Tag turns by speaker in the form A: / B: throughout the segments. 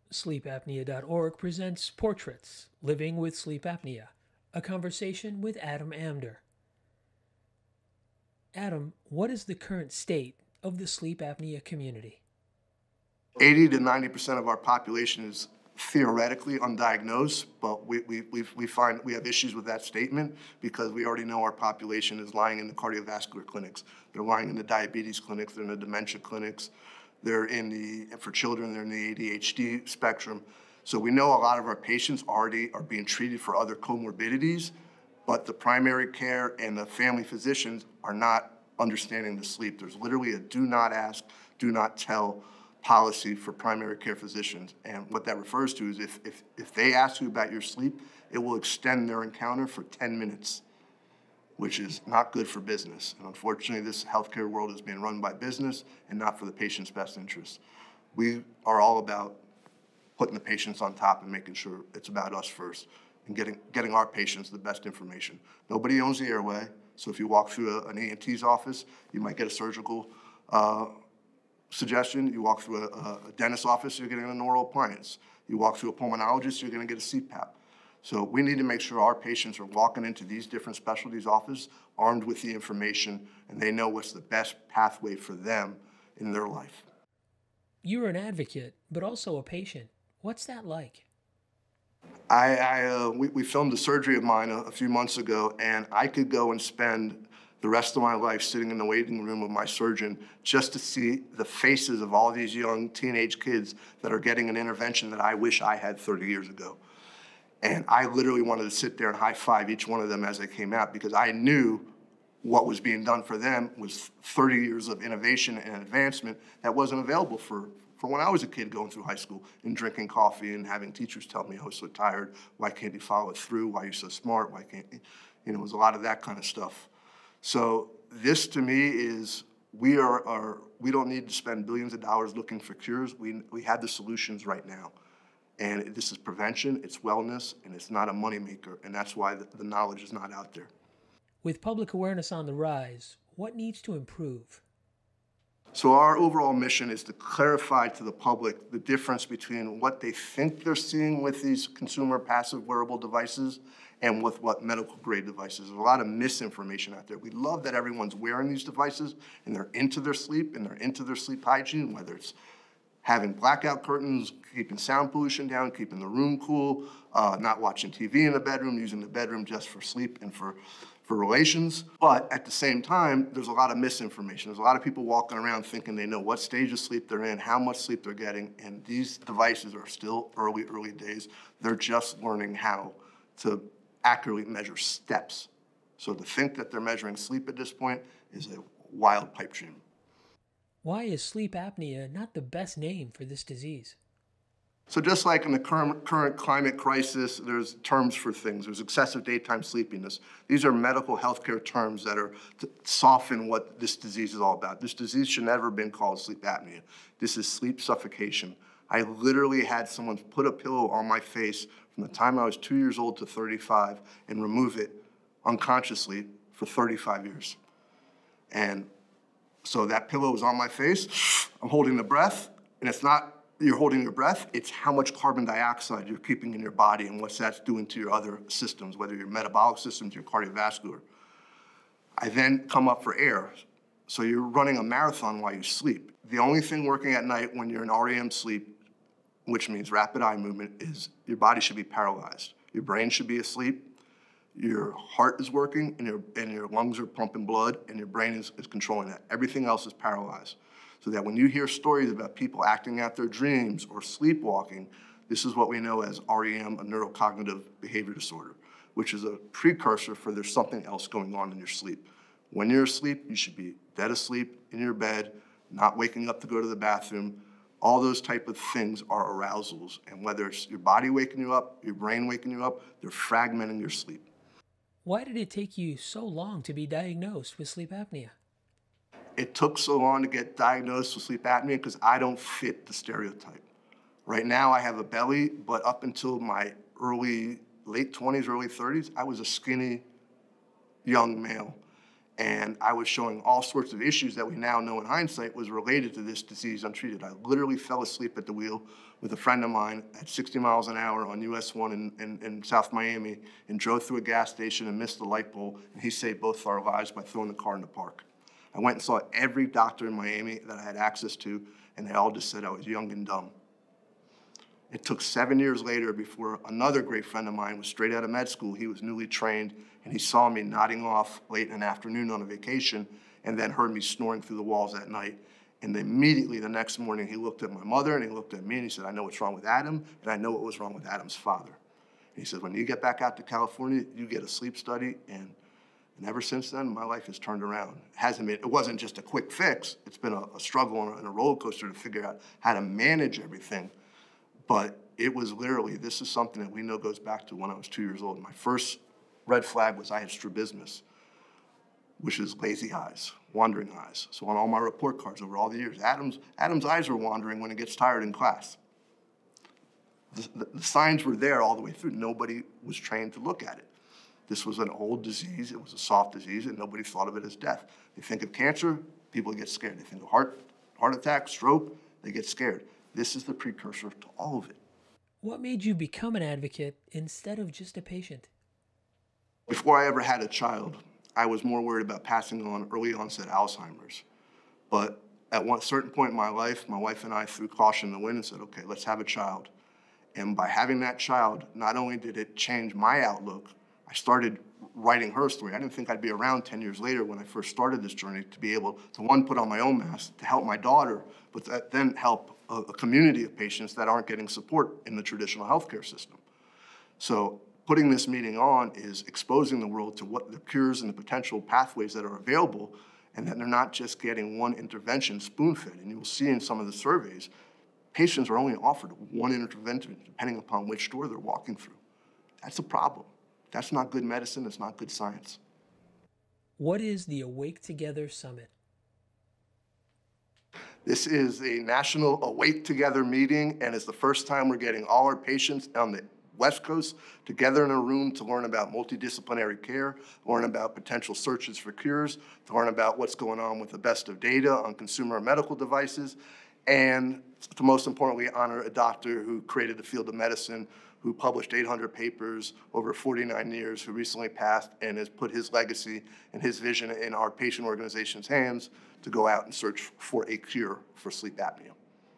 A: SleepApnea.org presents Portraits Living with Sleep Apnea, a conversation with Adam Amder. Adam, what is the current state of the sleep apnea community?
B: 80 to 90% of our population is theoretically undiagnosed, but we find we have issues with that statement because we already know our population is lying in the cardiovascular clinics. They're lying in the diabetes clinics, they're in the dementia clinics, they're for children, they're in the ADHD spectrum. So we know a lot of our patients already are being treated for other comorbidities, but the primary care and the family physicians are not understanding the sleep. There's literally a do not ask, do not tell policy for primary care physicians. And what that refers to is if they ask you about your sleep, it will extend their encounter for 10 minutes, which is not good for business. And unfortunately, this healthcare world is being run by business and not for the patient's best interest. We are all about putting the patients on top and making sure it's about us first and getting our patients the best information. Nobody owns the airway, so if you walk through an ENT's office, you might get a surgical suggestion. You walk through a dentist's office, you're getting an oral appliance. You walk through a pulmonologist, you're gonna get a CPAP. So we need to make sure our patients are walking into these different specialties offices armed with the information and they know what's the best pathway for them in their life.
A: You're an advocate, but also a patient. What's that like?
B: We filmed a surgery of mine a few months ago, and I could go and spend the rest of my life sitting in the waiting room of my surgeon just to see the faces of all these young teenage kids that are getting an intervention that I wish I had 30 years ago. And I literally wanted to sit there and high five each one of them as they came out because I knew what was being done for them was 30 years of innovation and advancement that wasn't available for when I was a kid going through high school and drinking coffee and having teachers tell me I was so tired, why can't you follow it through, why are you so smart, why can't you, it was a lot of that kind of stuff. So this to me is, we don't need to spend billions of dollars looking for cures. We have the solutions right now. And this is prevention, it's wellness, and it's not a moneymaker. And that's why the knowledge is not out there.
A: With public awareness on the rise, what needs to improve?
B: So our overall mission is to clarify to the public the difference between what they think they're seeing with these consumer passive wearable devices and with what medical grade devices. There's a lot of misinformation out there. We love that everyone's wearing these devices and they're into their sleep and they're into their sleep hygiene, whether it's having blackout curtains, keeping sound pollution down, keeping the room cool, not watching TV in the bedroom, using the bedroom just for sleep and for relations. But at the same time, there's a lot of misinformation. There's a lot of people walking around thinking they know what stage of sleep they're in, how much sleep they're getting, and these devices are still early days. They're just learning how to accurately measure steps. So to think that they're measuring sleep at this point is a wild pipe dream.
A: Why is sleep apnea not the best name for this disease?
B: So just like in the current climate crisis, there's terms for things. There's excessive daytime sleepiness. These are medical healthcare terms that are to soften what this disease is all about. This disease should never have been called sleep apnea. This is sleep suffocation. I literally had someone put a pillow on my face from the time I was 2 years old to 35 and remove it unconsciously for 35 years. And so that pillow was on my face. I'm holding the breath, and it's not you're holding your breath, it's how much carbon dioxide you're keeping in your body and what that's doing to your other systems, whether your metabolic systems, your cardiovascular. I then come up for air. So you're running a marathon while you sleep. The only thing working at night when you're in REM sleep, which means rapid eye movement, is your body should be paralyzed. Your brain should be asleep, your heart is working, and your lungs are pumping blood, and your brain is controlling that. Everything else is paralyzed. So that when you hear stories about people acting out their dreams or sleepwalking, this is what we know as REM, a neurocognitive behavior disorder, which is a precursor for there's something else going on in your sleep. When you're asleep, you should be dead asleep in your bed, not waking up to go to the bathroom. All those type of things are arousals. And whether it's your body waking you up, your brain waking you up, they're fragmenting your sleep.
A: Why did it take you so long to be diagnosed with sleep apnea?
B: It took so long to get diagnosed with sleep apnea because I don't fit the stereotype. Right now I have a belly, but up until my late 20s, early 30s, I was a skinny young male. And I was showing all sorts of issues that we now know in hindsight was related to this disease untreated. I literally fell asleep at the wheel with a friend of mine at 60 miles an hour on US 1 in South Miami and drove through a gas station and missed the light pole, and he saved both of our lives by throwing the car in the park. I went and saw every doctor in Miami that I had access to, and they all just said I was young and dumb. It took 7 years later before another great friend of mine was straight out of med school. He was newly trained, and he saw me nodding off late in an afternoon on a vacation and then heard me snoring through the walls at night. And immediately the next morning, he looked at my mother and he looked at me and he said, I know what's wrong with Adam, and I know what was wrong with Adam's father. And he said, when you get back out to California, you get a sleep study. And ever since then, my life has turned around. It wasn't just a quick fix. It's been a struggle and a roller coaster to figure out how to manage everything. But it was literally, this is something that we know goes back to when I was 2 years old. My first red flag was I had strabismus, which is lazy eyes, wandering eyes. So on all my report cards over all the years, Adam's eyes are wandering when he gets tired in class. The signs were there all the way through. Nobody was trained to look at it. This was an old disease. It was a soft disease, and nobody thought of it as death. They think of cancer, people get scared. They think of heart attack, stroke, they get scared. This is the precursor to all of it.
A: What made you become an advocate instead of just a patient?
B: Before I ever had a child, I was more worried about passing on early onset Alzheimer's. But at one certain point in my life, my wife and I threw caution in the wind and said, okay, let's have a child. And by having that child, not only did it change my outlook, I started writing her story. I didn't think I'd be around 10 years later when I first started this journey to be able to, one, put on my own mask, to help my daughter, but then help a community of patients that aren't getting support in the traditional healthcare system. So putting this meeting on is exposing the world to what the cures and the potential pathways that are available, and that they're not just getting one intervention spoon-fed. And you'll see in some of the surveys, patients are only offered one intervention depending upon which door they're walking through. That's a problem. That's not good medicine. It's not good science.
A: What is the Awake Together Summit?
B: This is a national Awake Together meeting, and it's the first time we're getting all our patients on the West Coast together in a room to learn about multidisciplinary care, learn about potential searches for cures, to learn about what's going on with the best of data on consumer medical devices, and to most importantly, honor a doctor who created the field of medicine, who published 800 papers over 49 years, who recently passed and has put his legacy and his vision in our patient organization's hands to go out and search for a cure for sleep apnea.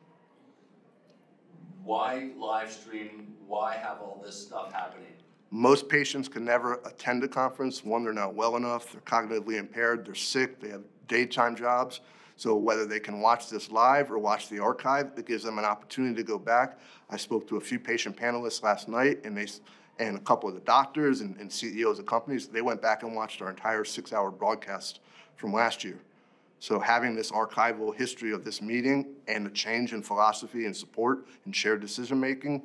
C: Why live stream? Why have all this stuff happening?
B: Most patients can never attend a conference. One, they're not well enough, they're cognitively impaired, they're sick, they have daytime jobs. So whether they can watch this live or watch the archive, it gives them an opportunity to go back. I spoke to a few patient panelists last night, and a couple of the doctors and CEOs of companies. They went back and watched our entire 6-hour broadcast from last year. So having this archival history of this meeting and the change in philosophy and support and shared decision-making,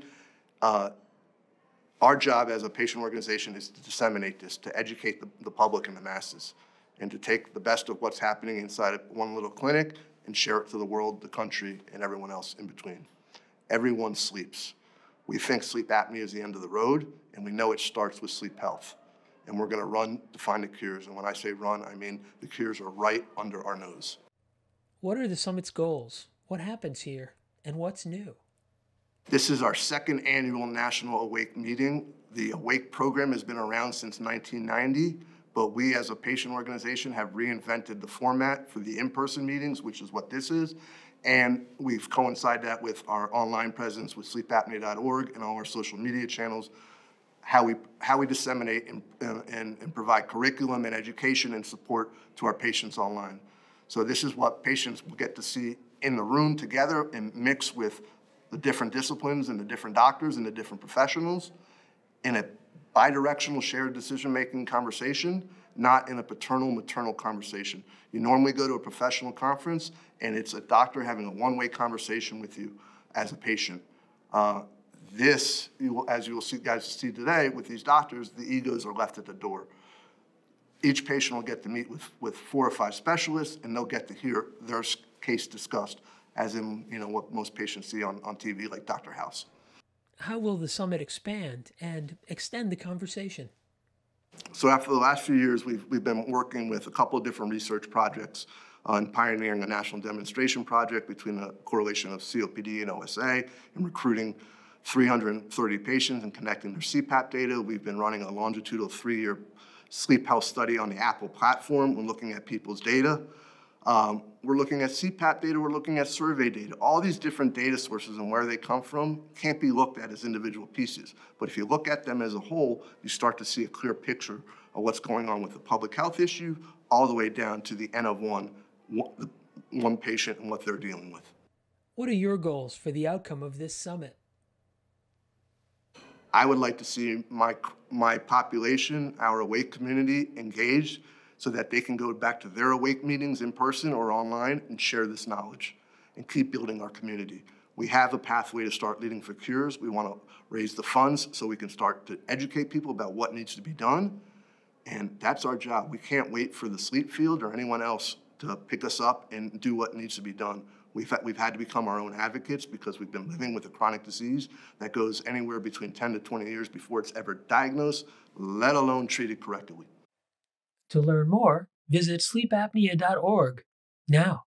B: our job as a patient organization is to disseminate this, to educate the public and the masses, and to take the best of what's happening inside of one little clinic and share it to the world, the country, and everyone else in between. Everyone sleeps. We think sleep apnea is the end of the road, and we know it starts with sleep health. And we're gonna run to find the cures. And when I say run, I mean the cures are right under our nose.
A: What are the summit's goals? What happens here? And what's new?
B: This is our second annual National Awake meeting. The Awake program has been around since 1990, but we as a patient organization have reinvented the format for the in-person meetings, which is what this is. And we've coincided that with our online presence with sleepapnea.org and all our social media channels, how we disseminate and provide curriculum and education and support to our patients online. So this is what patients will get to see in the room together and mix with the different disciplines and the different doctors and the different professionals in a bidirectional shared decision-making conversation, not in a paternal-maternal conversation. You normally go to a professional conference and it's a doctor having a one-way conversation with you as a patient. As you will see today with these doctors, the egos are left at the door. Each patient will get to meet with 4 or 5 specialists, and they'll get to hear their case discussed, as in what most patients see on TV, like Dr. House.
A: How will the summit expand and extend the conversation?
B: So after the last few years, we've been working with a couple of different research projects on pioneering a national demonstration project between the correlation of COPD and OSA and recruiting 330 patients and connecting their CPAP data. We've been running a longitudinal 3-year sleep health study on the Apple platform. We're looking at people's data. We're looking at CPAP data, we're looking at survey data. All these different data sources and where they come from can't be looked at as individual pieces. But if you look at them as a whole, you start to see a clear picture of what's going on with the public health issue, all the way down to the N of one patient and what they're dealing with.
A: What are your goals for the outcome of this summit?
B: I would like to see my population, our Awake community, engaged so that they can go back to their Awake meetings in person or online and share this knowledge and keep building our community. We have a pathway to start Leading for Cures. We want to raise the funds so we can start to educate people about what needs to be done. And that's our job. We can't wait for the sleep field or anyone else to pick us up and do what needs to be done. We've had to become our own advocates because we've been living with a chronic disease that goes anywhere between 10 to 20 years before it's ever diagnosed, let alone treated correctly.
A: To learn more, visit sleepapnea.org now.